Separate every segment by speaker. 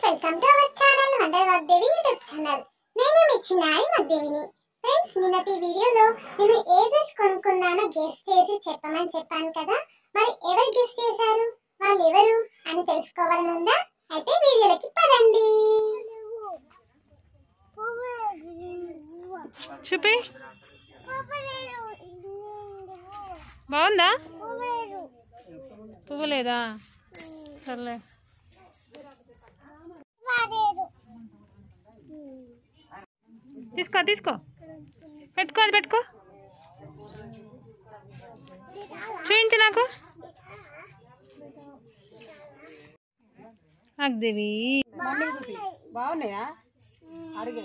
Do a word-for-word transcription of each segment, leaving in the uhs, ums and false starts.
Speaker 1: Welcome to our channel wonder Vagdevi YouTube channel. నేను మీ చిన్నారి వాగ్దేవిని. ఫ్రెండ్స్, నిన్నటి వీడియోలో నేను ఏ డ్రెస్ కొనుక్కున్నానో గెస్ చేసి చెప్పమని చెప్పాను కదా. మరి ఎవరు గెస్ చేశారు, వాళ్ళు ఎవరు అని తెలుసుకోవాలని ఉందా? అయితే వీడియోలోకి పదండి.
Speaker 2: చూపి బాగుందా? పువ్వు లేదా? సర్లే. తీసుకో తీసుకో పెట్టుకో, అది పెట్టుకో. చూపించు నాకు. అగ్దేవి
Speaker 3: బాగున్నాయా? అడిగే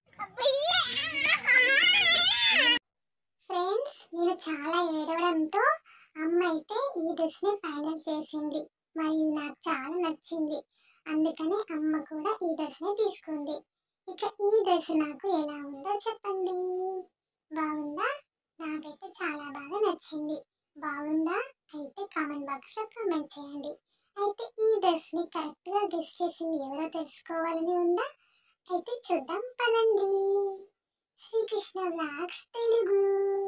Speaker 1: ఫ్రెండ్స్, నేను చాలా ఏడవడంతో అమ్మ అయితే ఈ డ్రెస్ ని ఫైనల్ చేసింది. మరి నాకు చాలా నచ్చింది, అందుకని అమ్మ కూడా ఈ డ్రెస్ ని తీసుకుంది. ఇక ఈ డ్రెస్ నాకు ఎలా ఉందో చెప్పండి. బాగుందా? నాకైతే చాలా బాగా నచ్చింది. బాగుందా? అయితే కామెంట్ బాక్స్ లో కామెంట్ చేయండి. అయితే ఈ డ్రెస్ ని కరెక్ట్ గా గెస్ చేసింది ఎవరో తెలుసుకోవాలని ఉందా? అయితే చూద్దాం పదండి. Srikrishna vlogs Telugu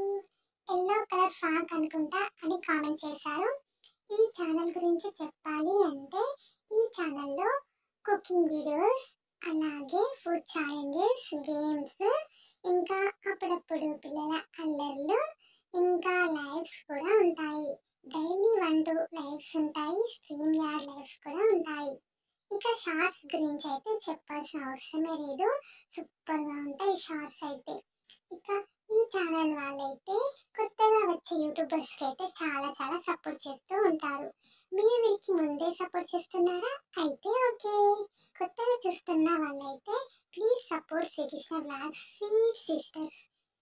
Speaker 1: yellow colour frock అనుకుంటా అని కామెంట్ చేశారు. ఈ ఛానల్ గురించి చెప్పాలి అంటే ఈ ఛానల్లో కుకింగ్ వీడియోస్, అలాగే ఫుడ్ ఛాలెంజెస్, గేమ్స్, ఇంకా అప్పుడప్పుడు పిల్లల అల్లర్లు, ఇంకా లైవ్స్ కూడా ఉంటాయి. డైలీ వన్ టూ లైవ్స్ ఉంటాయి. స్ట్రీమ్ యార్డ్ లైవ్స్ కూడా ఉంటాయి. ఇక షార్ట్స్ గురించి అయితే చెప్పాల్సిన అవసరమే లేదు. సూపర్గా ఉంటాయి షార్ట్స్ అయితే. ఇక ఈ ఛానల్ వాళ్ళైతే కొత్తగా వచ్చే యూట్యూబర్స్కి అయితే చాలా చాలా సపోర్ట్ చేస్తూ ఉంటారు. మీరు వీరికి ముందే సపోర్ట్ చేస్తున్నారా? అయితే ఓకే. కొత్తగా చూస్తున్న వాళ్ళైతే please support Srikrishna vlogs sweet sisters.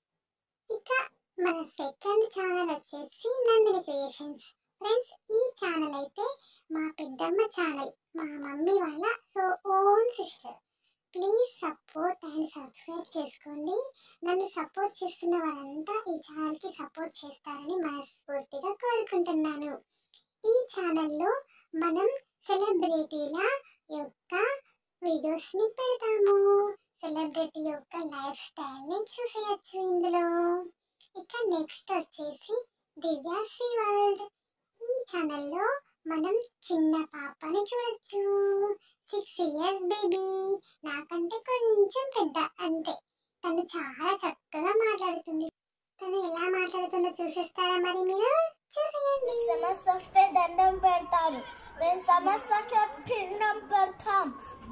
Speaker 1: ఇక మన సెకండ్ ఛానల్ వచ్చేసి నందిని క్రియేషన్స్. ఫ్రెండ్స్, ఈ ఛానల్ అయితే మా పెద్దమ్మ ఛానల్, మా మమ్మీ వాళ్ళ so own sister. Please support and subscribe చేసుకోండి. నన్ను సపోర్ట్ చేస్తున్న వాళ్ళంతా ఈ ఛానల్కి సపోర్ట్ చేస్తారని మనస్ఫూర్తిగా కోరుకుంటున్నాను. ఈ ఛానల్లో మనం సెలబ్రిటీల యొక్క వీడియోస్ని పెడతాము. సెలబ్రిటీ యొక్క లైఫ్ స్టైల్ని చూసేయచ్చు ఇందులో. ఇక నెక్స్ట్ వచ్చేసి దివ్యాశ్రీ వరల్డ్. ఈ ఛానల్లో మనం చిన్న పాపని చూడొచ్చు. సిక్స్ ఇయర్స్ బేబీ, నాకంటే కొంచెం పెద్ద అంతే. తను చాలా చక్కగా మాట్లాడుతుంది. తను ఎలా మాట్లాడుతుందో చూసేస్తారా మరి మీరు? చూసేయండి.
Speaker 4: సమస్య వస్తే దండం పెడతారు, మేము సమస్యకి భిన్నం పెడతాం.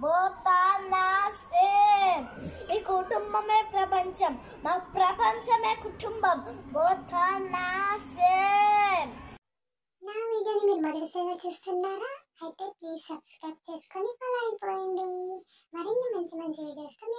Speaker 4: మీ కుటుంబమే ప్రపంచం, మా ప్రపంచమే కుటుంబం.
Speaker 1: నా వీడియోని మీరు మొదటిసారిగా చూస్తున్నారా? అయితే ప్లీజ్ సబ్స్క్రైబ్ చేసుకొని ఫాలో అయిపోయింది. మరిన్ని మంచి మంచి వీడియోస్తో